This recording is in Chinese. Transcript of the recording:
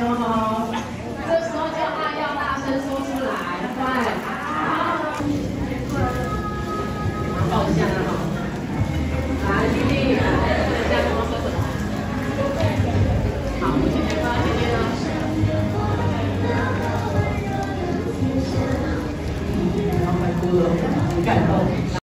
胸哦。这时候就要大声说出来，快，好，抱一下哈。来，弟弟，来，等一下跟我说什么？好，姐姐呢？姐姐呢？好，快哭了，很感动。